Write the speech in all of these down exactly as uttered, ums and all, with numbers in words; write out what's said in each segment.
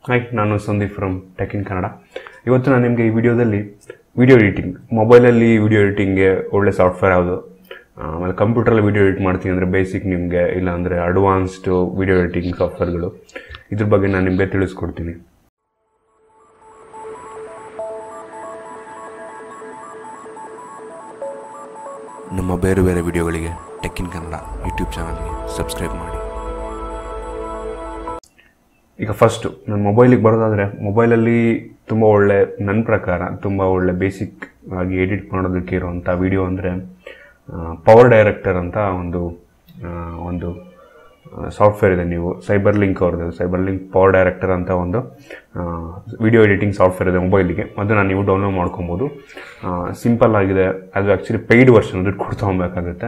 Hi, ನಾನು Sandeep from tech in Kannada. ಇವತ್ತು ನಾನು ನಿಮಗೆ ಈ ವಿಡಿಯೋದಲ್ಲಿ ವಿಡಿಯೋ ಎಡಿಟಿಂಗ್, ಮೊಬೈಲಲ್ಲಿ ವಿಡಿಯೋ ಎಡಿಟಿಂಗ್ಗೆ ಒಳ್ಳೆ ಸಾಫ್ಟ್ವೇರ್ ಯಾವುದು, ಆಮೇಲೆ ಕಂಪ್ಯೂಟ್ರಲ್ಲಿ ವಿಡಿಯೋ ಎಡಿಟ್ ಮಾಡ್ತೀನಿ ಅಂದರೆ ಬೇಸಿಕ್ ನಿಮಗೆ, ಇಲ್ಲಾಂದರೆ ಅಡ್ವಾನ್ಸ್ಡ್ ವಿಡಿಯೋ ಎಡಿಟಿಂಗ್ ಸಾಫ್ಟ್ವೇರ್ಗಳು, ಇದ್ರ ಬಗ್ಗೆ ನಾನು ನಿಮಗೆ ತಿಳಿಸ್ಕೊಡ್ತೀನಿ. ನಮ್ಮ ಬೇರೆ ಬೇರೆ ವಿಡಿಯೋಗಳಿಗೆ ಟೆಕ್ ಇನ್ ಕನ್ನಡ ಯೂಟ್ಯೂಬ್ ಚಾನಲ್ಗೆ ಸಬ್ಸ್ಕ್ರೈಬ್ ಮಾಡಿ. ಈಗ ಫಸ್ಟು ನನ್ನ ಮೊಬೈಲಿಗೆ ಬರೋದಾದರೆ, ಮೊಬೈಲಲ್ಲಿ ತುಂಬ ಒಳ್ಳೆ, ನನ್ನ ಪ್ರಕಾರ ತುಂಬ ಒಳ್ಳೆ ಬೇಸಿಕ್ ಆಗಿ ಎಡಿಟ್ ಮಾಡೋದಕ್ಕೆ ಇರುವಂಥ ವಿಡಿಯೋ ಅಂದರೆ ಪವರ್ ಡೈರೆಕ್ಟರ್ ಅಂತ ಒಂದು ಒಂದು ಸಾಫ್ಟ್ವೇರ್ ಇದೆ. ನೀವು ಸೈಬರ್ ಲಿಂಕ್ ಅವ್ರದ್ದು ಸೈಬರ್ ಲಿಂಕ್ ಪವರ್ ಡೈರೆಕ್ಟರ್ ಅಂತ ಒಂದು ವಿಡಿಯೋ ಎಡಿಟಿಂಗ್ ಸಾಫ್ಟ್ವೇರ್ ಇದೆ ಮೊಬೈಲಿಗೆ. ಅದನ್ನು ನೀವು ಡೌನ್ಲೋಡ್ ಮಾಡ್ಕೊಬೋದು. ಸಿಂಪಲ್ ಆಗಿದೆ. ಅದು ಆ್ಯಕ್ಚುಲಿ ಪೇಯ್ಡ್ ವರ್ಷನ್, ದುಡ್ಡು ಕೊಟ್ಟು ತೊಗೊಬೇಕಾಗುತ್ತೆ.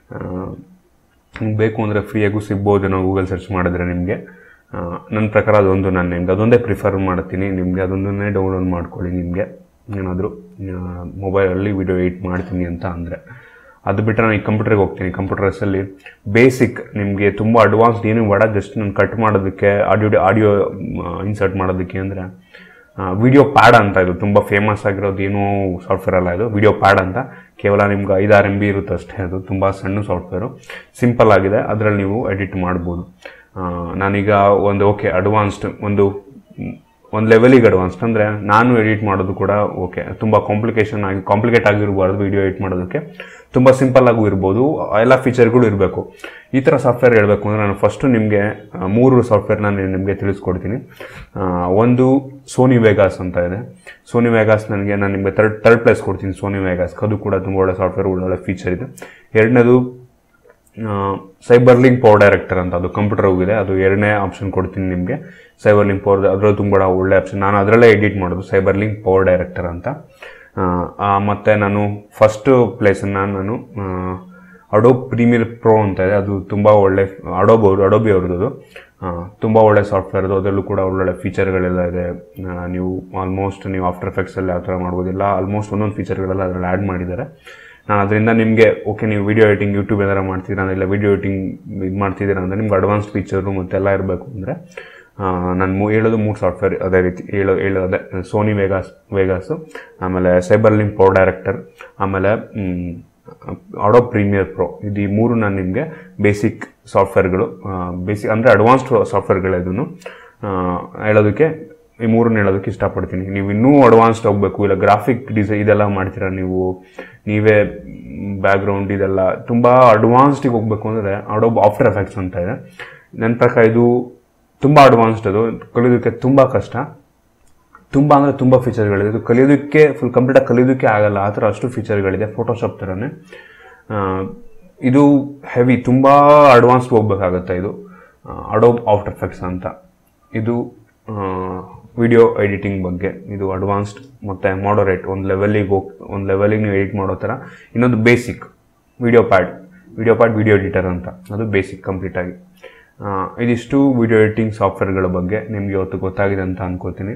ನಿಮ್ಗೆ ಬೇಕು ಅಂದರೆ ಫ್ರೀಯಾಗೂ ಸಿಗ್ಬೋದು. ನಾವು ಗೂಗಲ್ ಸರ್ಚ್ ಮಾಡಿದ್ರೆ ನಿಮಗೆ. ನನ್ನ ಪ್ರಕಾರ ಅದೊಂದು, ನಾನು ನಿಮ್ಗೆ ಅದೊಂದೇ ಪ್ರಿಫರ್ ಮಾಡ್ತೀನಿ. ನಿಮಗೆ ಅದೊಂದನ್ನೇ ಡೌನ್ಲೋಡ್ ಮಾಡ್ಕೊಳ್ಳಿ. ನಿಮಗೆ ಏನಾದರೂ ಮೊಬೈಲಲ್ಲಿ ವಿಡಿಯೋ ಎಡಿಟ್ ಮಾಡ್ತೀನಿ ಅಂತ ಅಂದರೆ. ಅದು ಬಿಟ್ಟರೆ ನಾನು ಈ ಕಂಪ್ಯೂಟರ್ಗೆ ಹೋಗ್ತೀನಿ. ಕಂಪ್ಯೂಟರ್ಸಲ್ಲಿ ಬೇಸಿಕ್ ನಿಮಗೆ ತುಂಬ ಅಡ್ವಾನ್ಸ್ಡ್ ಏನು ಬೇಡ, ಜಸ್ಟ್ ನಾನು ಕಟ್ ಮಾಡೋದಕ್ಕೆ, ಆಡಿಯೋ ಆಡಿಯೋ ಇನ್ಸರ್ಟ್ ಮಾಡೋದಕ್ಕೆ ಅಂದರೆ ವಿಡಿಯೋ ಪ್ಯಾಡ್ ಅಂತ, ಇದು ತುಂಬ ಫೇಮಸ್ ಆಗಿರೋದು ಏನೂ ಸಾಫ್ಟ್ವೇರ್ ಅಲ್ಲ. ಇದು ವಿಡಿಯೋ ಪ್ಯಾಡ್ ಅಂತ, ಕೇವಲ ನಿಮ್ಗೆ ಐದಾರು ಎಮ್ ಬಿ ಇರುತ್ತೆ ಅಷ್ಟೇ. ಅದು ತುಂಬ ಸಣ್ಣ ಸಾಫ್ಟ್ವೇರು, ಸಿಂಪಲ್ ಆಗಿದೆ. ಅದರಲ್ಲಿ ನೀವು ಎಡಿಟ್ ಮಾಡ್ಬೋದು. ನಾನೀಗ ಒಂದು ಓಕೆ ಅಡ್ವಾನ್ಸ್ಡ್ ಒಂದು ಒಂದು ಲೆವೆಲಿಗೆ ಅಡ್ವಾನ್ಸ್ಡ್ ಅಂದರೆ ನಾನು ಎಡಿಟ್ ಮಾಡೋದು ಕೂಡ ಓಕೆ, ತುಂಬ ಕಾಂಪ್ಲಿಕೇಶನ್ ಆಗಿ ಕಾಂಪ್ಲಿಕೇಟ್ ಆಗಿರಬಾರ್ದು. ವಿಡಿಯೋ ಎಡಿಟ್ ಮಾಡೋದಕ್ಕೆ ತುಂಬ ಸಿಂಪಲ್ ಆಗೂ ಇರ್ಬೋದು, ಎಲ್ಲ ಫೀಚರ್ಗಳು ಇರಬೇಕು. ಈ ಥರ ಸಾಫ್ಟ್ವೇರ್ ಹೇಳಬೇಕು ಅಂದರೆ ನಾನು ಫಸ್ಟು ನಿಮಗೆ ಮೂರು ಸಾಫ್ಟ್ವೇರ್ ನಾನು ನಿಮಗೆ ತಿಳಿಸ್ಕೊಡ್ತೀನಿ. ಒಂದು ಸೋನಿ ವೇಗಾಸ್ ಅಂತ ಇದೆ. ಸೋನಿ ವೇಗಾಸ್ ನನಗೆ ನಾನು ನಿಮಗೆ ತರ್ಡ್ ತರ್ಡ್ ಪ್ಲೇಸ್ ಕೊಡ್ತೀನಿ. ಸೋನಿ ವೇಗಾಸ್ ಅದು ಕೂಡ ತುಂಬ ಒಳ್ಳೆ ಸಾಫ್ಟ್ವೇರ್, ಒಳ್ಳೊಳ್ಳೆ ಫೀಚರ್ ಇದೆ. ಎರಡನೇದು ಸೈಬರ್ ಲಿಂಕ್ ಪವರ್ ಡೈರೆಕ್ಟರ್ ಅಂತ, ಅದು ಕಂಪ್ಯೂಟರ್ ಹೋಗಿದೆ. ಅದು ಎರಡನೇ ಆಪ್ಷನ್ ಕೊಡ್ತೀನಿ ನಿಮಗೆ. ಸೈಬರ್ ಲಿಂಕ್ ಪವರ್, ಅದರಲ್ಲೂ ತುಂಬ ಒಳ್ಳೆ ಆಪ್ಷನ್. ನಾನು ಅದರಲ್ಲೇ ಎಡಿಟ್ ಮಾಡೋದು, ಸೈಬರ್ ಲಿಂಕ್ ಪವರ್ ಡೈರೆಕ್ಟರ್ ಅಂತ. ಮತ್ತು ನಾನು ಫಸ್ಟ್ ಪ್ಲೇಸನ್ನು ನಾನು ಅಡೋಬ್ ಪ್ರೀಮಿಯರ್ ಪ್ರೋ ಅಂತ ಇದೆ. ಅದು ತುಂಬ ಒಳ್ಳೆ ಅಡೋಬ್ ಅವರು ಅಡೋಬಿ ಅವ್ರದ್ದು ತುಂಬ ಒಳ್ಳೆ ಸಾಫ್ಟ್ವೇರ್ ಅದು. ಅದರಲ್ಲೂ ಕೂಡ ಒಳ್ಳೊಳ್ಳೆ ಫೀಚರ್ಗಳೆಲ್ಲ ಇದೆ. ನೀವು ಆಲ್ಮೋಸ್ಟ್ ನೀವು ಆಫ್ಟರ್ ಎಫೆಕ್ಟ್ಸಲ್ಲಿ ಯಾವ ಥರ ಮಾಡ್ಬೋದಿಲ್ಲ, ಆಲ್ಮೋಸ್ಟ್ ಒಂದೊಂದು ಫೀಚರ್ಗಳೆಲ್ಲ ಅದರಲ್ಲಿ ಆ್ಯಡ್ ಮಾಡಿದ್ದಾರೆ. ನಾನು ಅದರಿಂದ ನಿಮಗೆ ಓಕೆ, ನೀವು ವಿಡಿಯೋ ಎಡಿಟಿಂಗ್ ಯೂಟ್ಯೂಬ್ ಏನಾರು ಮಾಡ್ತಿದ್ದೀರಾ ಇಲ್ಲ ವಿಡಿಯೋ ಎಡಿಟಿಂಗ್ ಇದು ಮಾಡ್ತಿದ್ದೀರಾ ಅಂದರೆ ನಿಮ್ಗೆ ಅಡ್ವಾನ್ಸ್ ಫೀಚರು ಮತ್ತೆಲ್ಲ ಇರಬೇಕು ಅಂದರೆ ನಾನು ಮೂ ಹೇಳೋದು ಮೂರು ಸಾಫ್ಟ್ವೇರ್ ಅದೇ ರೀತಿ ಹೇಳೋ ಹೇಳೋದೆ ಸೋನಿ ವೇಗಾಸ್ ವೇಗಾಸು ಆಮೇಲೆ ಸೈಬರ್ ಲಿಂಕ್ ಪವರ್ ಡೈರೆಕ್ಟರ್, ಆಮೇಲೆ ಅಡೋಬ್ ಪ್ರೀಮಿಯರ್ ಪ್ರೋ. ಇದು ಈ ಮೂರು ನಾನು ನಿಮಗೆ ಬೇಸಿಕ್ ಸಾಫ್ಟ್ವೇರ್ಗಳು, ಬೇಸಿಕ್ ಅಂದರೆ ಅಡ್ವಾನ್ಸ್ಡ್ ಸಾಫ್ಟ್ವೇರ್ಗಳು ಇದನ್ನು ಹೇಳೋದಕ್ಕೆ, ಈ ಮೂರನ್ನ ಹೇಳೋದಕ್ಕೆ ಇಷ್ಟಪಡ್ತೀನಿ. ನೀವು ಇನ್ನೂ ಅಡ್ವಾನ್ಸ್ಡ್ ಹೋಗಬೇಕು, ಇಲ್ಲ ಗ್ರಾಫಿಕ್ ಡಿಸೈನ್ ಇದೆಲ್ಲ ಮಾಡ್ತೀರಾ ನೀವು, ನೀವೇ ಬ್ಯಾಕ್ಗ್ರೌಂಡ್ ಇದೆಲ್ಲ ತುಂಬ ಅಡ್ವಾನ್ಸ್ಡಿಗೆ ಹೋಗಬೇಕು ಅಂದರೆ ಅಡೋಬ್ ಆಫ್ಟರ್ ಎಫೆಕ್ಟ್ಸ್ ಅಂತ ಇದೆ. ನನ್ನ ಪ್ರಕಾರ ಇದು ತುಂಬ ಅಡ್ವಾನ್ಸ್ಡ್. ಅದು ಕಲಿಯೋದಕ್ಕೆ ತುಂಬ ಕಷ್ಟ, ತುಂಬ ಅಂದರೆ ತುಂಬ ಫೀಚರ್ಗಳಿದೆ. ಇದು ಕಲಿಯೋದಕ್ಕೆ ಫುಲ್ ಕಂಪ್ಲೀಟಾಗಿ ಕಲಿಯೋದಕ್ಕೆ ಆಗಲ್ಲ, ಆ ಥರ ಅಷ್ಟು ಫೀಚರ್ಗಳಿದೆ. ಫೋಟೋಶಾಪ್ ಥರನೇ ಇದು ಹೆವಿ, ತುಂಬ ಅಡ್ವಾನ್ಸ್ಡ್ ಹೋಗ್ಬೇಕಾಗತ್ತೆ. ಇದು ಅಡೋಬ್ ಆಫ್ಟರ್ ಎಫೆಕ್ಟ್ಸ್ ಅಂತ. ಇದು ವಿಡಿಯೋ ಎಡಿಟಿಂಗ್ ಬಗ್ಗೆ, ಇದು ಅಡ್ವಾನ್ಸ್ಡ್ ಮತ್ತು ಮಾಡರೇಟ್, ಒಂದು ಲೆವೆಲಿಗೆ ಹೋಗಿ ಒಂದು ಲೆವೆಲಿಗೆ ನೀವು ಎಡಿಟ್ ಮಾಡೋ ಥರ. ಇನ್ನೊಂದು basic VideoPad VideoPad video editor ಅಂತ, ಅದು ಬೇಸಿಕ್ ಕಂಪ್ಲೀಟಾಗಿ. ಇದಿಷ್ಟು ವಿಡಿಯೋ ಎಡಿಟಿಂಗ್ ಸಾಫ್ಟ್ವೇರ್ಗಳ ಬಗ್ಗೆ ನಿಮಗೆ ಇವತ್ತು ಗೊತ್ತಾಗಿದೆ ಅಂತ ಅಂದ್ಕೋತೀನಿ.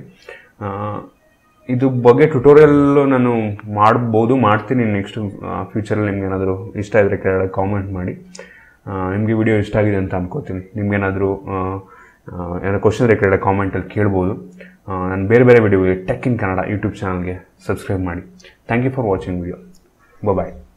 ಇದು ಬಗ್ಗೆ ಟ್ಯುಟೋರಿಯಲ್ಲು ನಾನು ಮಾಡ್ಬೋದು, ಮಾಡ್ತೀನಿ ನೆಕ್ಸ್ಟ್ ಫ್ಯೂಚರಲ್ಲಿ. ನಿಮ್ಗೆ ಏನಾದರೂ ಇಷ್ಟ ಇದ್ದರೆ ಕೆಳಗಡೆ ಕಾಮೆಂಟ್ ಮಾಡಿ. ನಿಮಗೆ ವಿಡಿಯೋ ಇಷ್ಟ ಆಗಿದೆ ಅಂತ ಅಂದ್ಕೋತೀನಿ. ನಿಮ್ಗೇನಾದರೂ ಏನಾದ್ರು ಕ್ವಶನ್ ಇದ್ದರೆ ಕೆಳಗಡೆ ಕಾಮೆಂಟಲ್ಲಿ ಕೇಳ್ಬೋದು. ನಾನು ಬೇರೆ ಬೇರೆ ವಿಡಿಯೋಗೆ ಟೆಕ್ ಇನ್ ಕನ್ನಡ ಯೂಟ್ಯೂಬ್ ಚಾನಲ್ಗೆ ಸಬ್ಸ್ಕ್ರೈಬ್ ಮಾಡಿ. Thank you for watching video. Bye.